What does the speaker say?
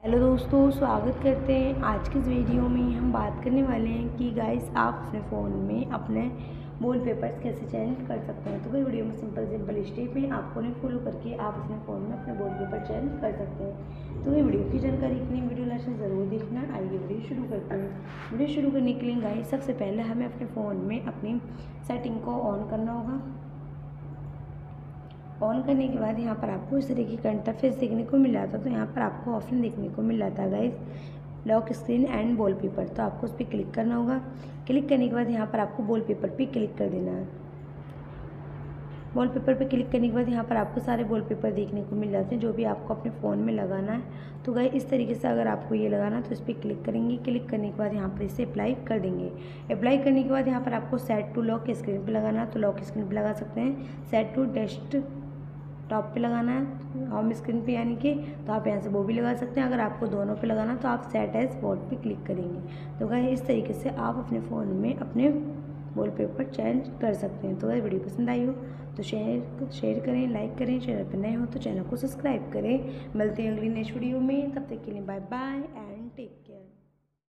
Hello दोस्तों, स्वागत करते हैं। आज की इस वीडियो में हम बात करने वाले हैं कि गाइस आप अपने फ़ोन में अपने वॉलपेपर्स कैसे चेंज कर सकते हैं। तो कोई वीडियो में सिंपल स्टेप में आपको उन्हें फॉलो करके आप अपने फ़ोन में अपने वॉलपेपर चेंज कर सकते हैं। तो ये वीडियो की जानकारी के लिए वीडियो लास्ट में ज़रूर देखना। आइए वीडियो शुरू करते हैं। वीडियो शुरू करने के लिए गाइस सबसे पहले हमें अपने फ़ोन में अपनी सेटिंग को ऑन करना होगा। ऑन करने के बाद यहाँ पर आपको इस तरीके का इंटरफेस देखने को मिल जाता है। तो यहाँ पर आपको ऑप्शन देखने को मिल जाता है guys, lock screen and wallpaper. तो आपको उस पर क्लिक करना होगा। क्लिक करने के बाद यहाँ पर आपको वॉलपेपर पे क्लिक कर देना है। वॉलपेपर पे क्लिक करने के बाद यहाँ पर आपको सारे वॉलपेपर देखने को मिल जाते हैं जो भी आपको अपने फ़ोन में लगाना है। तो गाइस इस तरीके से अगर आपको ये लगाना है तो इस पर क्लिक करेंगे। क्लिक करने के बाद यहाँ पर इसे अप्लाई कर देंगे। अप्लाई करने के बाद यहाँ पर आपको सेट टू लॉक स्क्रीन पर लगाना है तो लॉक स्क्रीन पर लगा सकते हैं। सेट टू डेस्क टॉप पे लगाना है होम स्क्रीन पे यानी कि, तो आप यहाँ से वो भी लगा सकते हैं। अगर आपको दोनों पे लगाना तो आप सेट एज बोर्ड पे क्लिक करेंगे। तो गाइस इस तरीके से आप अपने फ़ोन में अपने वॉलपेपर चेंज कर सकते हैं। तो अगर वीडियो पसंद आई हो तो शेयर करें, लाइक करें। चैनल पर नए हो तो चैनल को सब्सक्राइब करें। मिलते हैं अगली नेक्स्ट वीडियो में, तब तक के लिए बाय बाय।